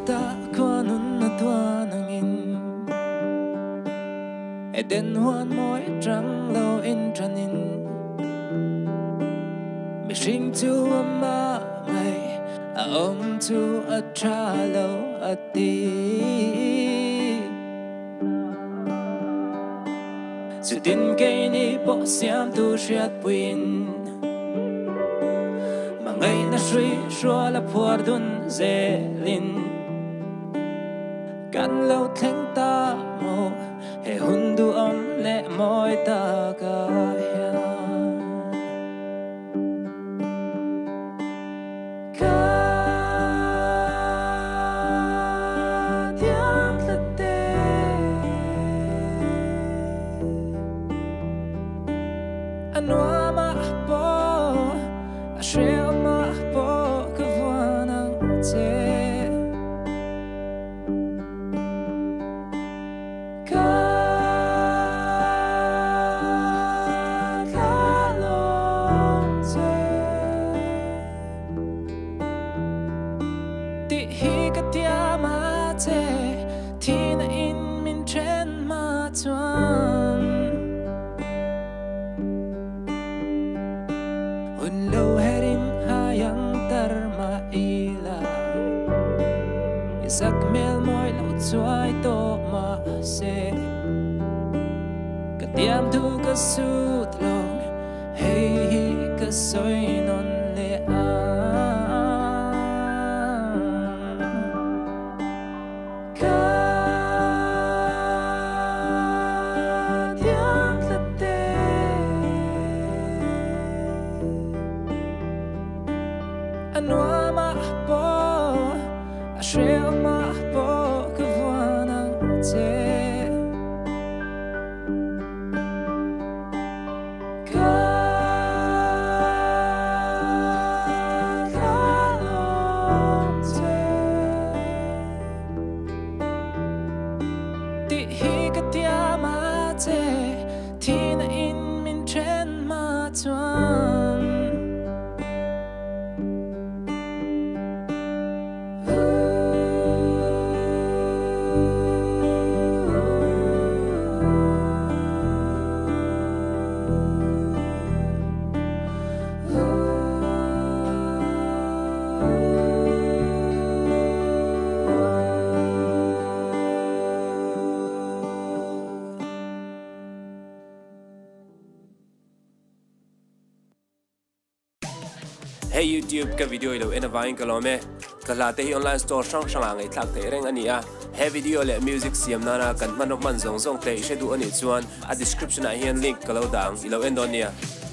ta qua nun na tua nangin eden hoan moi trăng lâu in tranin mi sing tu ama mai a om tu a tra lâu a ti sự tin cây ni bỏ xiêm tu siết buin mà ngày na suy xóa là phua đun dễ lin can lâu thèn ta mò hệ hun du om lệ môi ta cả Tiam Tlat E Anwa ma po Asheo ma po Kavanang te Kalalong te Ti hi ka tiama te Tina in min chen ma tuan Un lâu herin hayang tar ma ila Isak mel moi lâu chuai to ma se Ka tiam tu ka sut long Hey hi ka soi non le Tiam Tlat E Anwa ma po Asheo ma po Kavanang te Kalalong te Ti hi ka tiama te Tina in min chen ma tuan Hey YouTube ka video ilo ena vain kalome kala te hi online store sang sang angai thak te reng ania he video le music siam nana kan manok man zong zong te shedu ani chuan a description a hian link kalo dang ilo endonia